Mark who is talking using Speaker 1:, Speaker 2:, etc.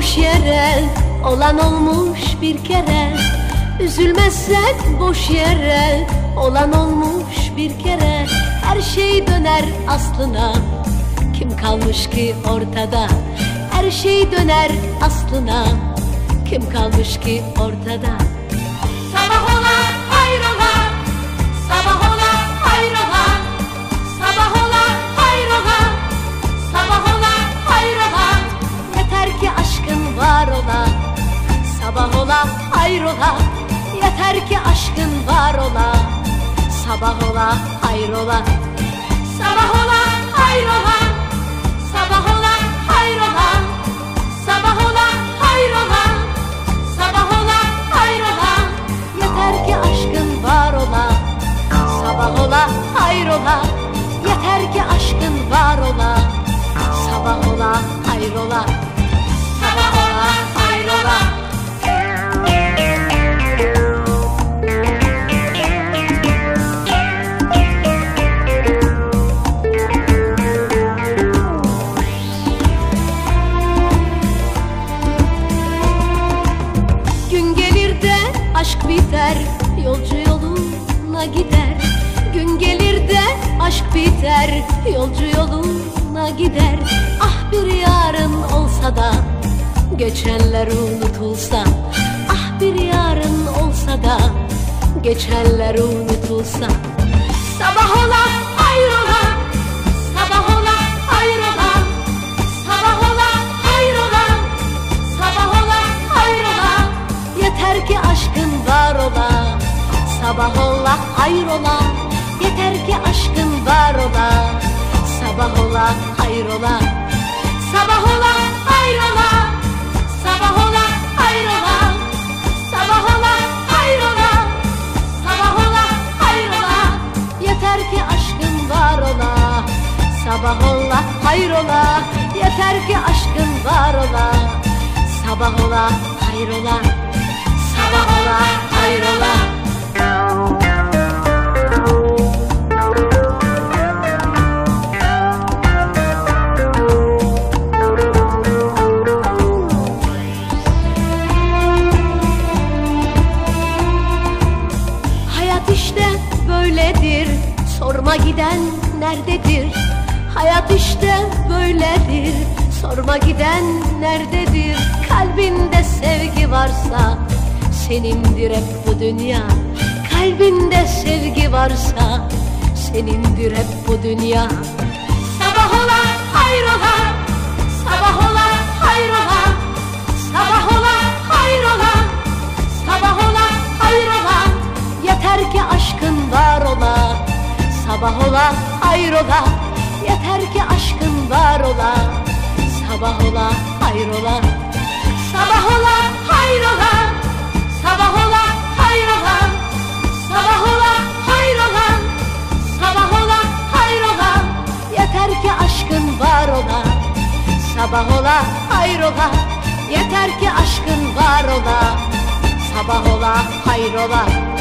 Speaker 1: boş yere olan olmuş bir kere. Üzülmezsek boş yere olan olmuş bir kere. Her şey döner aslına, kim kalmış ki ortada? Her şey döner aslına, kim kalmış ki ortada?
Speaker 2: Sabah ola hayrola, sabah ola hayrola, sabah ola hayrola, sabah ola hayrola.
Speaker 1: Yeter ki aşkın var ola, sabah ola hayrola. Yeter ki aşkın var ola, sabah ola hayrola.
Speaker 2: Sabah ola hayrola, sabah ola hayrola, sabah ola hayrola, sabah ola hayrola.
Speaker 1: Yeter ki aşkın var ola, sabah ola hayrola. Yeter ki aşkın var ola, sabah ola hayrola.
Speaker 2: Sabah ola hayrola.
Speaker 1: Aşk biter, yolcu yoluna gider. Gün gelir de aşk biter, yolcu yoluna gider. Ah bir yarın olsa da geçenler unutulsa. Ah bir yarın olsa da geçenler unutulsa.
Speaker 2: Sabah ola hayrola, sabah ola hayrola, sabah ola hayrola, sabah ola hayrola.
Speaker 1: Yeter ki aşkın var ola, sabah ola hayrola. Yeter ki aşkın var ola, sabah ola hayrola.
Speaker 2: Sabah ola hayrola, sabah ola hayrola, sabah ola hayrola, sabah ola hayrola.
Speaker 1: Yeter ki aşkın var ola, sabah ola hayrola. Yeter ki aşkın var ola, sabah ola hayrola. Sabah ola hayrola. Hayat işte böyledir, sorma giden nerededir? Hayat işte böyledir, sorma giden nerededir? Kalbinde sevgi varsa senindir hep bu dünya. Kalbinde sevgi varsa senindir hep bu dünya.
Speaker 2: Sabah ola hayrola, sabah ola hayrola, sabah ola hayrola, sabah ola hayrola.
Speaker 1: Yeter ki aşkın var ola, sabah ola hayrola. Yeter ki aşkın var ola, sabah ola hayrola.
Speaker 2: Sabah ola hayrola, sabah ola hayrola, sabah ola hayrola, sabah ola hayrola.
Speaker 1: Yeter ki aşkın var ola, sabah ola hayrola. Yeter ki aşkın var ola, sabah ola hayrola.